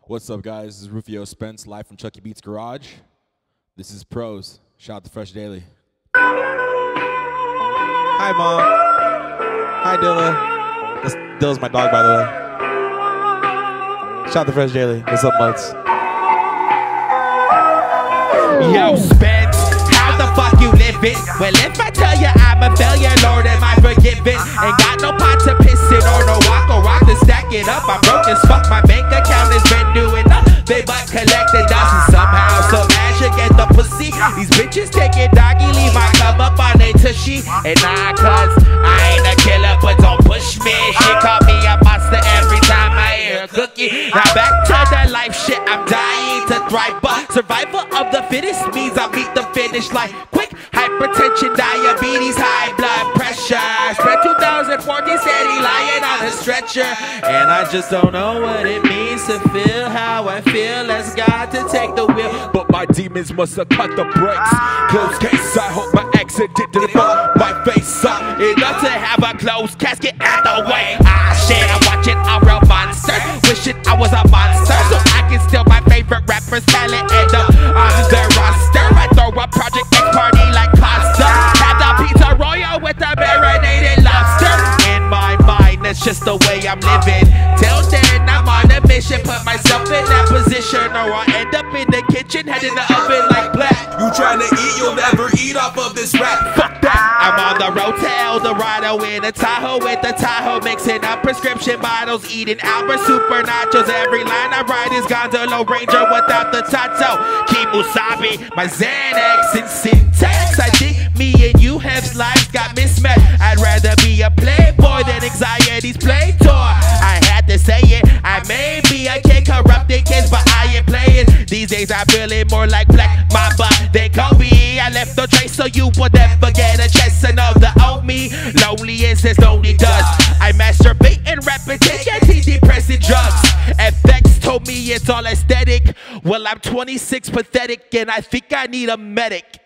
What's up, guys? This is Rufio Spence, live from Chucky Beats Garage. This is Pros. Shout out to Fresh Daily. Hi, Mom. Hi, Dilla. Dilla's my dog, by the way. Shout out to Fresh Daily. What's up, Mutts? Yo, Spence, how the fuck you living? Well, if I tell you I'm a failure, Lord, am I forgiven? Ain't got no pot to piss in or no walk or rock to stack it up. I'm broke as fuck, my bank account has been doing nothing but collecting dust. And somehow, some magic get the pussy. These bitches take it doggy, leave my come up on a tushy. And nah, cuz I ain't a killer, but don't push me. She call me a monster every time I hear a cookie. Now back to the life shit, I'm dying to thrive, but survival of the fittest means I meet the finish line quick. Hypertension, diabetes, high blood pressure. Spread 2014 steady lying on a stretcher, and I just don't know what it means to feel how I feel. Ask God to take the wheel, but my demons must have cut the brakes. Close case, I hope my accident didn't fuck my face up. Enough to have a closed casket out the way. Ah shit, I'm watching a real monster, wishing I was a monster so I can steal my favorite rapper's talent and on their roster. I throw a Project X party like pasta. Have the pizza royal with the marinated lobster. In my mind, that's just the way I'm living. Till then, I'm on a mission, put myself in that position, or I'll end up in the kitchen, head in the oven like black. You tryna eat, you'll never eat off of this rap. Fuck that. I'm on the road to El Dorado in a Tahoe with the Tahoe, mixing up prescription bottles, eating Albert Super Nachos. Every line I ride is Gonzalo Ranger without the tato. Kimusabi, my Xanax and syntax. I think me and you have lives got mismatched. I'd rather be a playboy than anxiety's play toy. I had to say it, I may be a kid corrupting kids, but I ain't playing. These days I'm feeling more like Black Mamba than Kobe. I left no trace so you would never get a chance to know the old me. Lonely is as lonely does. I masturbate and repetition, antidepressant drugs. FX told me it's all aesthetic. Well, I'm 26 pathetic and I think I need a medic.